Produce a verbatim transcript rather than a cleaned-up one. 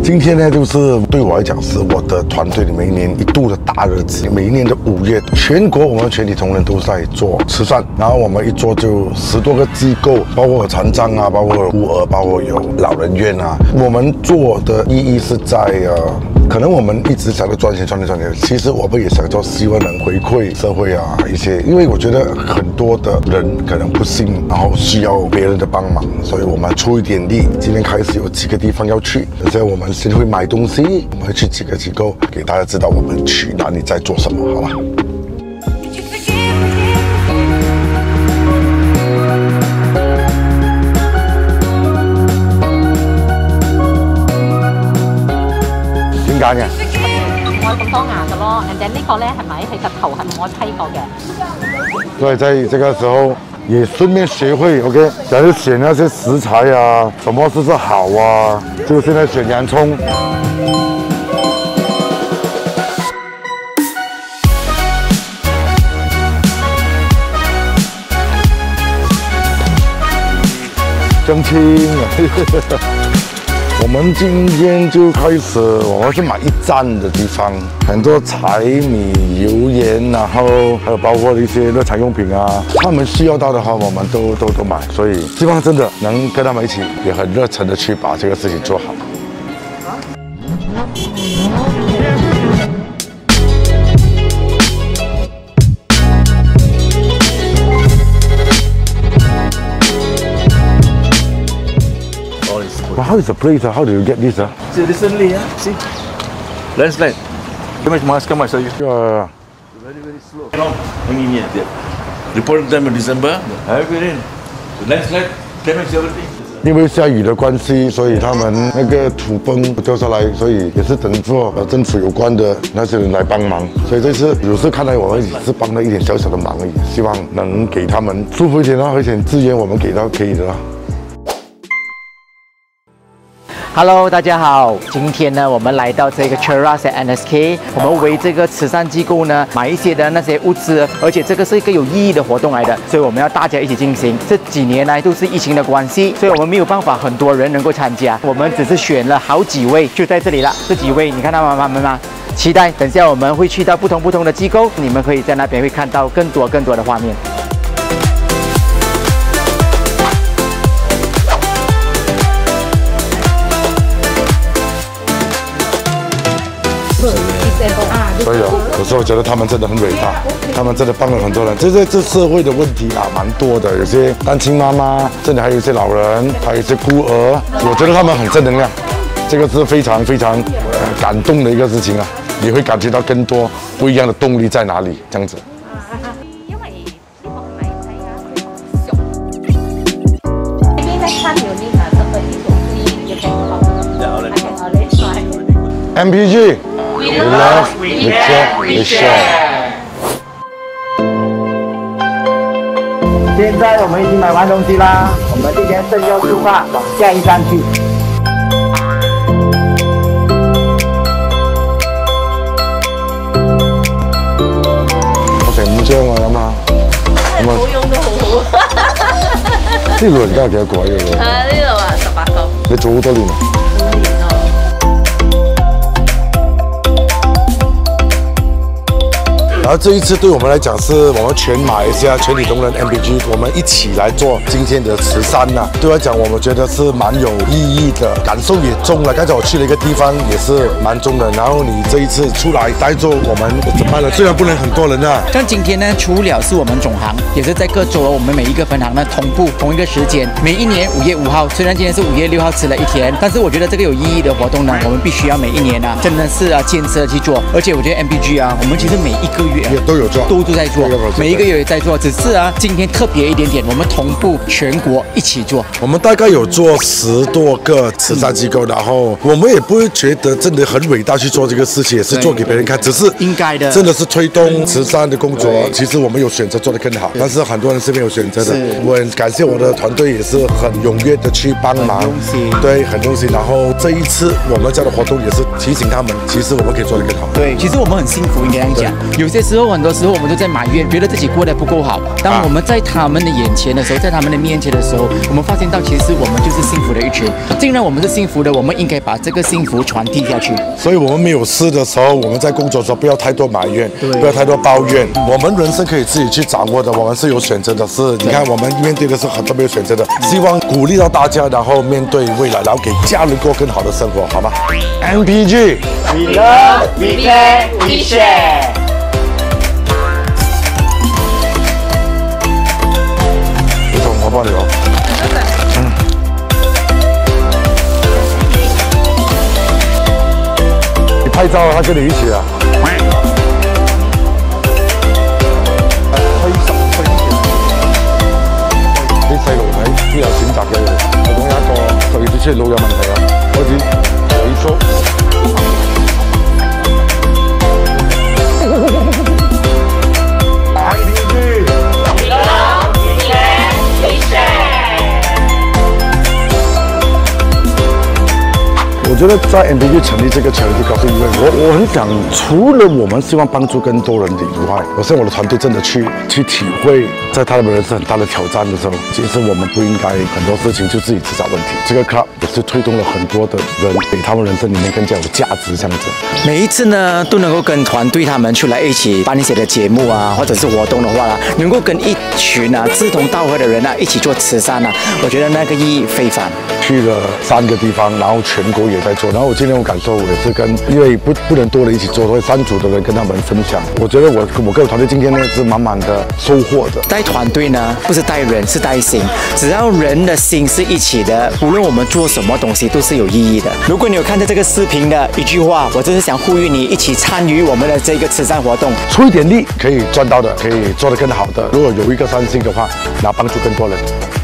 今天呢，就是对我来讲是我的团队里每一年一度的大日子。每一年的五月，全国我们全体同仁都在做慈善，然后我们一做就十多个机构，包括有残障啊，包括有孤儿，包括有老人院啊。我们做的意义是在呃。可能我们一直想着赚钱赚钱赚钱，其实我们也想做，希望能回馈社会啊一些，因为我觉得很多的人可能不幸，然后需要别人的帮忙，所以我们出一点力。今天开始有几个地方要去，而且我们先会买东西，我们会去几个机构，给大家知道我们去哪里在做什么，好吧？點解嘅？ 我咁多牙嘅咯 ，and then 呢個咧係咪其實頭係我批過嘅？ 所以在這個時候也順便學會 ，OK， 假如選那些食材啊，什麼是是好啊，就現在選洋蔥。蒸青。我们今天就开始，我们是买一站的地方，很多柴米油盐，然后还有包括一些日常用品啊，他们需要到的话，我们都都都买，所以希望真的能跟他们一起，也很热忱的去把这个事情做好。Well, how is the place? How do you get this? Uh? See, recently, uh, see, landslide. Come on, Mas, come on, show you. Yeah. Very, very slow. You know, only here. Reported time in December. Heavy rain. Landslide, damage everything. 因为下雨的关系，所以他们那个土崩掉下来，所以也是等做呃政府有关的那些人来帮忙。所以这次有时看来我们也是帮了一点小小的忙而已，希望能给他们舒服一点，然后一点资源我们给到可以的啦。 Hello， 大家好，今天呢，我们来到这个 Cheras N S K， 我们为这个慈善机构呢买一些的那些物资，而且这个是一个有意义的活动来的，所以我们要大家一起进行。这几年来都是疫情的关系，所以我们没有办法很多人能够参加，我们只是选了好几位，就在这里了。这几位你看到吗？妈妈吗？期待等下我们会去到不同不同的机构，你们可以在那边会看到更多更多的画面。 所以哦，有时候我觉得他们真的很伟大，他们真的帮了很多人。这这这社会的问题啊，蛮多的，有些单亲妈妈，甚至还有一些老人，还有一些孤儿。我觉得他们很正能量，这个是非常非常呃感动的一个事情啊。你会感觉到更多不一样的动力在哪里，这样子。 因為呢個係咪睇下熟？呢邊咧三條呢啊，得個呢種呢嘅情況。有咧。係我哋再。 M P G。We love, we care, we share。 现在我们已经买完东西啦，我们今天正要出发往下一站去。 我成五張啊咁啊，咁啊， 好用都好好。 呢老人家幾多個嘅喎？ 啊，呢度啊，十八個。 你做好多年啊？ 五年咯。 然后这一次对我们来讲，是我们全马来西亚全体同仁 M P G， 我们一起来做今天的慈善呐、啊。对我来讲，我们觉得是蛮有意义的，感受也重了。刚才我去了一个地方，也是蛮重的。然后你这一次出来带着我们怎么办呢？虽然不能很多人啊， 像今天呢，除了是我们总行，也是在各州我们每一个分行呢同步同一个时间。每一年五月五号，虽然今天是五月六号迟了一天，但是我觉得这个有意义的活动呢，我们必须要每一年啊，真的是啊坚持去做。而且我觉得 M P G 啊，我们其实每一个月、啊、 也都有做。 都都在做，每一个月也在做，只是啊，今天特别一点点，我们同步全国一起做。 我们大概有做十多个慈善机构，然后我们也不会觉得真的很伟大去做这个事情，也是做给别人看，只是应该的， 真的是推动慈善的工作。其实我们有选择做得更好，但是很多人是没有选择的。我很感谢我的团队，也是很踊跃的去帮忙，对，很用心。然后这一次我们这样的活动也是提醒他们，其实我们可以做得更好。 对，其实我们很幸福，应该这样讲。有些时候，很多时候我们都在埋怨，觉得自己过得不够好。当我们在他们的眼前的时候，在他们的面前的时候，我们发现到其实我们就是幸福的一群。既然我们是幸福的，我们应该把这个幸福传递下去。 所以，我们没有事的时候，我们在工作的时候不要太多埋怨，不要太多抱怨。我们人生可以自己去掌握的，我们是有选择的。是，你看我们面对的是很多没有选择的。希望鼓励到大家，然后面对未来，然后给家人过更好的生活，好吗 ？M P G。We love, we care, we share。李总，我帮你哦。嗯。你拍照，他跟你一起啊。啲細路仔都有選擇嘅，其中有一個十二歲出嚟腦有問題啊，開始萎縮。我觉得在 M P G 成立这个 charity 告诉因为我我很想，除了我们希望帮助更多人的以外，我希望我的团队真的去去体会，在他们人生很大的挑战的时候，其实我们不应该很多事情就自己制造问题。这个 club 也是推动了很多的人，给他们人生里面更加有价值这样子。 每一次呢，都能够跟团队他们出来一起办一些的节目啊，或者是活动的话啦，能够跟一群啊志同道合的人啊一起做慈善啊，我觉得那个意义非凡。 去了三个地方，然后全国也在做。然后我今天我感受，我也是跟因为不不能多人一起做，所以三组的人跟他们分享。我觉得我我跟我团队今天呢是满满的收获的。 带团队呢，不是带人，是带心。只要人的心是一起的，无论我们做什么东西都是有意义的。如果你有看到这个视频的一句话，我就是想呼吁你一起参与我们的这个慈善活动， 出一点力可以赚到的，可以做得更好的。如果有一个善心的话，然后帮助更多人。